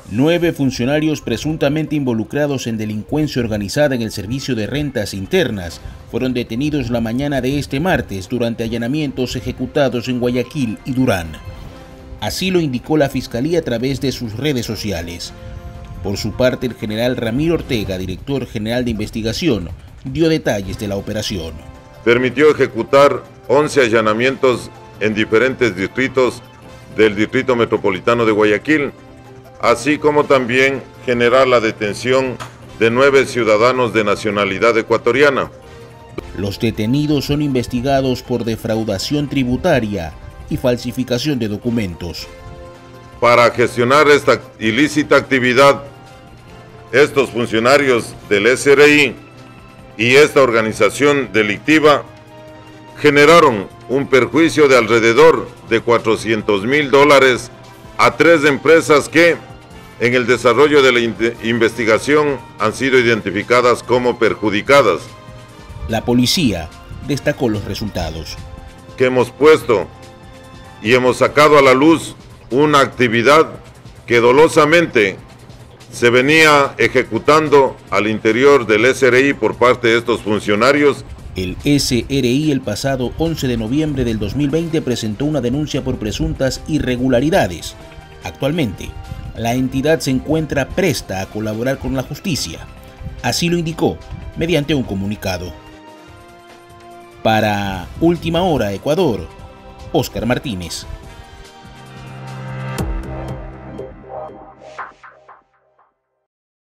9 funcionarios presuntamente involucrados en delincuencia organizada en el Servicio de Rentas Internas fueron detenidos la mañana de este martes durante allanamientos ejecutados en Guayaquil y Durán. Así lo indicó la Fiscalía a través de sus redes sociales. Por su parte, el general Ramiro Ortega, director general de investigación, dio detalles de la operación. Permitió ejecutar 11 allanamientos en diferentes distritos del Distrito Metropolitano de Guayaquil, así como también generar la detención de 9 ciudadanos de nacionalidad ecuatoriana. Los detenidos son investigados por defraudación tributaria y falsificación de documentos. Para gestionar esta ilícita actividad, estos funcionarios del SRI y esta organización delictiva generaron un perjuicio de alrededor de $400,000 a 3 empresas que en el desarrollo de la investigación han sido identificadas como perjudicadas. La policía destacó los resultados. Que hemos puesto y hemos sacado a la luz una actividad que dolosamente se venía ejecutando al interior del SRI por parte de estos funcionarios. El SRI el pasado 11 de noviembre del 2020 presentó una denuncia por presuntas irregularidades. Actualmente, la entidad se encuentra presta a colaborar con la justicia. Así lo indicó mediante un comunicado. Para Última Hora Ecuador, Óscar Martínez.